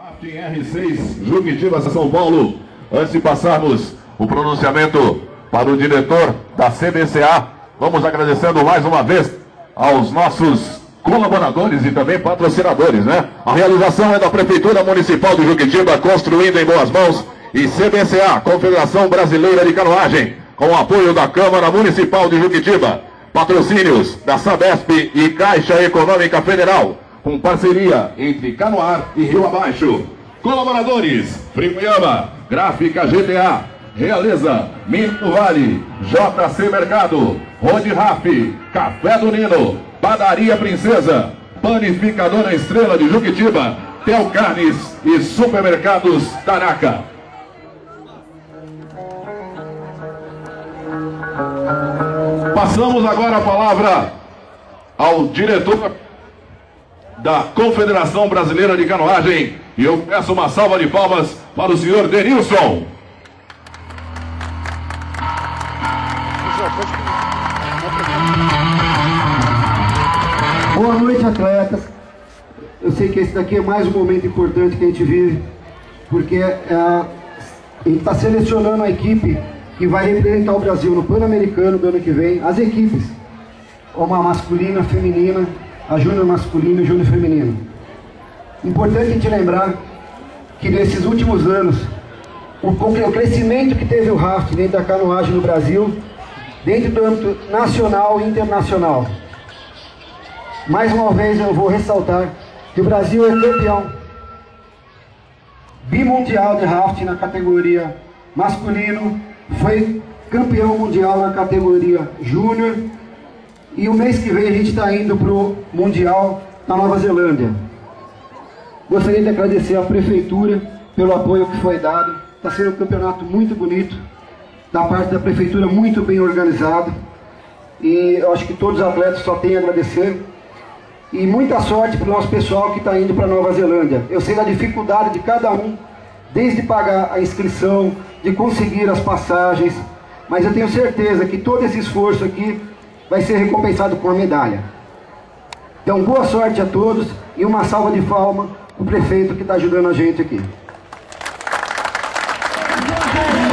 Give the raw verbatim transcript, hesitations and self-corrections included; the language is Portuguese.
Rafting R seis, Juquitiba, São Paulo. Antes de passarmos o pronunciamento para o diretor da C B C A, vamos agradecendo mais uma vez aos nossos colaboradores e também patrocinadores, né? A realização é da Prefeitura Municipal de Juquitiba, construindo em boas mãos, e C B C A, Confederação Brasileira de Canoagem, com o apoio da Câmara Municipal de Juquitiba. Patrocínios da Sabesp e Caixa Econômica Federal, com parceria entre Canoar e Rio Abaixo. Colaboradores: Frimuyama, Gráfica G T A, Realeza, Minto Vale, J C Mercado, Road Raf, Café do Nino, Padaria Princesa, Panificadora Estrela de Juquitiba, Tel Carnes e Supermercados Taraca. Passamos agora a palavra ao diretor da Confederação Brasileira de Canoagem, e eu peço uma salva de palmas para o senhor Denilson. Boa noite, atletas. Eu sei que esse daqui é mais um momento importante que a gente vive, porque é, a gente está selecionando a equipe que vai representar o Brasil no Pan-Americano do ano que vem, as equipes, como a masculina, a feminina, a júnior masculina e a júnior feminina. Importante a gente lembrar que nesses últimos anos, o, o crescimento que teve o rafting dentro da canoagem no Brasil, dentro do âmbito nacional e internacional. Mais uma vez eu vou ressaltar que o Brasil é campeão bimundial de rafting na categoria masculino, foi campeão mundial na categoria júnior, e o mês que vem a gente está indo para o Mundial na Nova Zelândia. Gostaria de agradecer à Prefeitura pelo apoio que foi dado. Está sendo um campeonato muito bonito, da parte da Prefeitura muito bem organizado, e eu acho que todos os atletas só têm a agradecer. E muita sorte para o nosso pessoal que está indo para a Nova Zelândia. Eu sei da dificuldade de cada um, desde pagar a inscrição, de conseguir as passagens, mas eu tenho certeza que todo esse esforço aqui vai ser recompensado com a medalha. Então, boa sorte a todos e uma salva de palmas para o prefeito que está ajudando a gente aqui.